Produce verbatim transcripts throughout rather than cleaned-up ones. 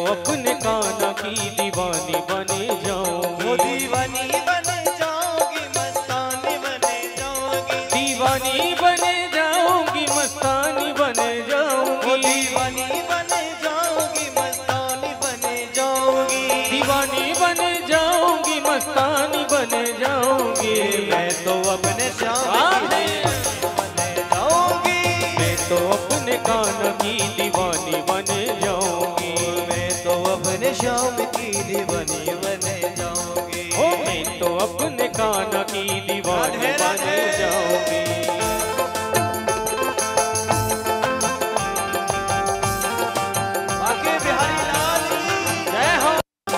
अपने कान्हा की दीवानी बने जाऊंगी। वो दीवानी बने जाऊंगी, मस्तानी बने जाऊंगी। दीवानी बने जाऊंगी, मस्तानी बने जाऊंगी। वो दीवानी बने जाऊंगी, मस्तानी बने जाऊंगी। दीवानी बने जाऊंगी, मस्तानी बने जाऊंगी। मैं तो अपने श्याम की बने जाऊंगी। मैं तो अपने कान्हा की दीवानी बने जाऊंगी। मैं तो अपने श्याम की दीवानी बने जाऊंगी। ओ मैं तो अपने कान्हा की दीवानी बने जाऊंगी। आके बिहारी लाल की जय हो।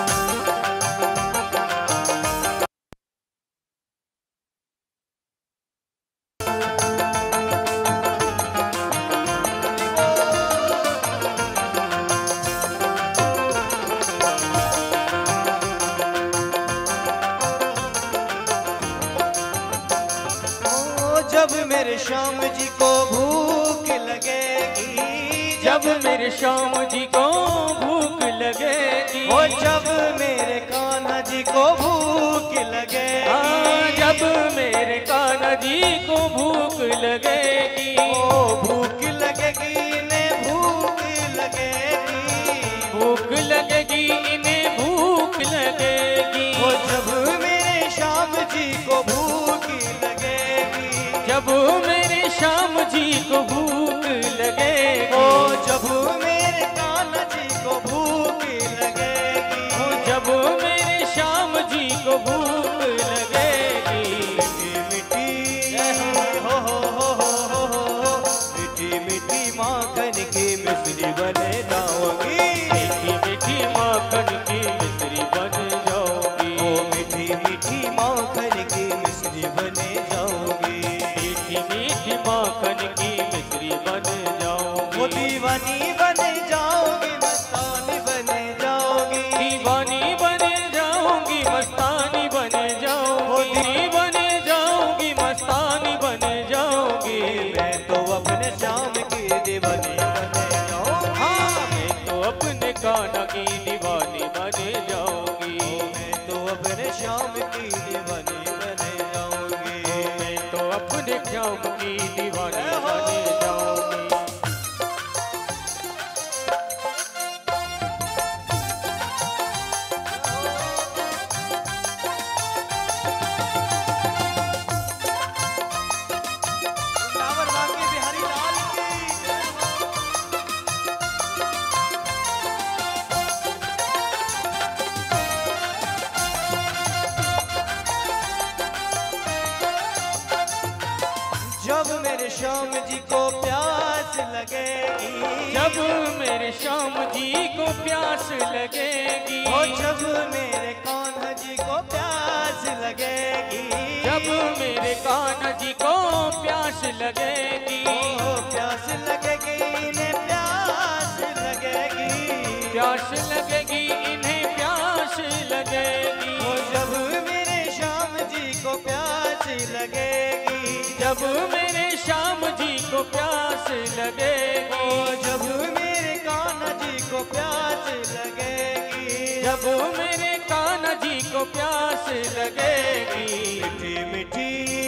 जब मेरे श्याम जी को भूख लगेगी, जब मेरे श्याम जी को भूख लगेगी। ओ जब मेरे कान्हा जी को भूख लगेगी। हाँ, जब मेरे कान्हा जी को भूख लगेगी। ओ भूख लगेगी, इन्हें भूख लगेगी। भूख लगेगी, इन्हें भूख लगेगी। ओ जब मेरे श्याम जी को भूख लगेगी। जब मेरे श्याम जी को भूख लगेगी। ओ जब मेरे कान्हा जी को भूख लगेगी। ओ जब मेरे श्याम जी को भूख लगेगी। मीठी मीठी हो हो हो हो हो हो मीठी मीठी माखन की मिश्री बने जाऊंगी। मीठी मीठी माखन की मिश्री बन जाऊंगी। ओ मीठी मीठी माखन की मिश्री बने जाऊंगी। मीठी मीठी माखन की मिश्री बन जाऊंगी। वो दीवानी बने जाओगी, मस्तानी बने जाओगी। दीवानी बने जाऊंगी, मस्तानी बने जाऊंगी। बने जाऊंगी, मस्तानी बने जाऊंगी। मैं तो अपने श्याम की दीवानी बने जाऊंगी। हाँ, मैं तो अपने कान्हा की दीवानी बने जाऊंगी। मैं तो अपने श्याम की दीवानी बने जाऊंगी। मैं तो अपने श्याम की दीवानी बने जाऊंगी। वृंदावन वाके बिहारी लाल की जय हो। जब मेरे श्याम जी को प्यास लगेगी। जब मेरे श्याम जी को प्यास लगेगी। ओ जब मेरे कान्हा जी को प्यास लगेगी। जब मेरे कान्हा जी को प्यास लगेगी। ओ प्यास लगेगी, इन्हें प्यास लगेगी। प्यास लगेगी, इन्हें प्यास लगेगी। ओ जब मेरे श्याम जी को प्यास लगेगी। जब मेरे श्याम जी को प्यास लगेगी। ओ जब मेरे कान्हा जी को प्यास लगेगी। जब मेरे कान्हा जी को प्यास लगेगी। मीठी मीठी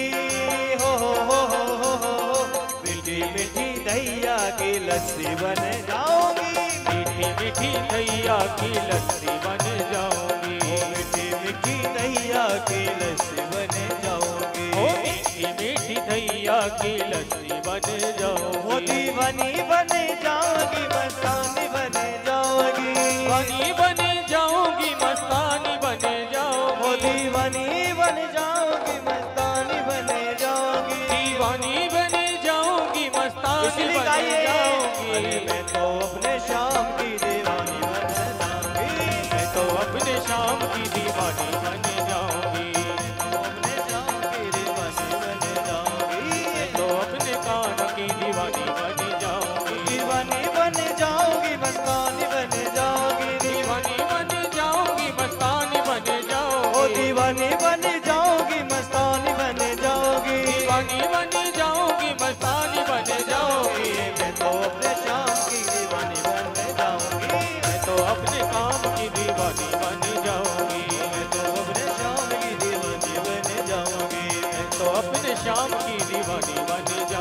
हो हो हो हो हो हो मीठी मीठी दैया की लस्सी बने जाऊंगी। मीठी मीठी दैया की लस्सी बन जाऊंगी। मीठी मीठी दैया की लस्सी बने जाऊंगी। ओ मीठी मीठी दैया की लस्सी बन जाऊंगी। वो दीवानी बने जाऊंगी, मस्तानी बने जाऊंगी। दीवानी बने जाऊंगी, मस्तानी बने जाऊंगी। वो दीवानी बने जाऊंगी, मस्तानी बने जाऊंगी। दीवानी बने जाऊंगी, मस्तानी इसलिए बने गाइए, जाऊंगी। अरे मैं तो अपने श्याम की दीवानी बने जाऊंगी। मैं तो अपने श्याम की दीवानी बन जाऊंगी। अपने श्याम की दीवानी बने जाऊंगी। मैं तो अपने कान्हा की दीवानी बन जाऊंगी। दीवानी बने जाऊंगी, मस्तानी बने जाऊंगी। दीवानी बन जाऊंगी, मस्तानी बन जाऊंगी। ओ दीवानी बने जाऊंगी, मस्तानी बने जाऊंगी। दीवानी बन जाऊंगी, मस्तानी बन जाऊंगी। मैं तो अपने श्याम की दीवानी बने तो अपने श्याम की दीवानी बन